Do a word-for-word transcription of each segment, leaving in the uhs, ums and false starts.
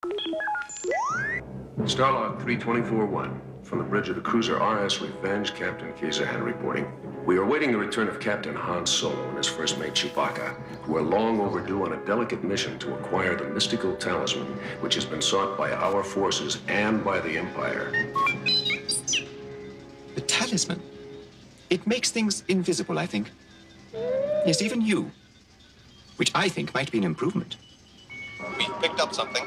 Starlog three twenty-four one. From the bridge of the cruiser R S Revenge, Captain Kazan reporting. We are awaiting the return of Captain Han Solo and his first mate Chewbacca, who are long overdue on a delicate mission to acquire the mystical talisman, which has been sought by our forces and by the Empire. The talisman? It makes things invisible, I think. Yes, even you. Which I think might be an improvement. We've picked up something.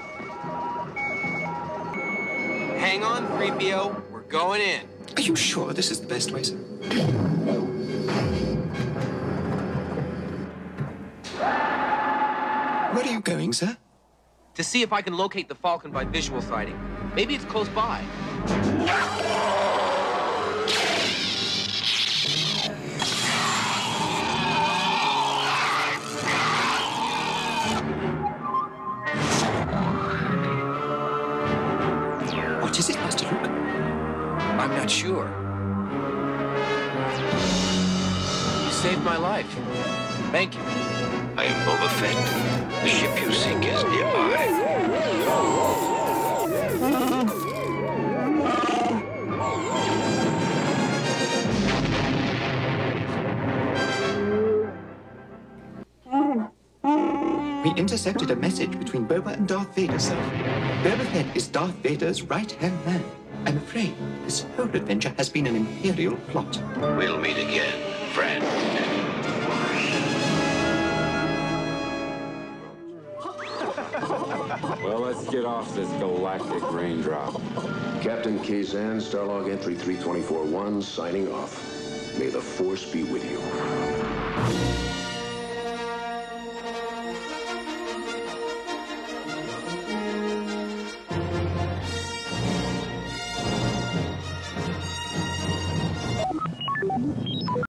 Hang on, three P O. We're going in. Are you sure this is the best way, sir? Where are you going, sir? To see if I can locate the Falcon by visual sighting. Maybe it's close by. What is it, Master Luke? I'm not sure. You saved my life. Thank you. I am Boba Fett. The ship you seek is nearby. We intercepted a message between Boba and Darth Vader, sir. Boba Fett is Darth Vader's right-hand man. I'm afraid this whole adventure has been an Imperial plot. We'll meet again, friend. Well, let's get off this galactic raindrop. Captain Kazan, Starlog entry three twenty-four one, signing off. May the Force be with you.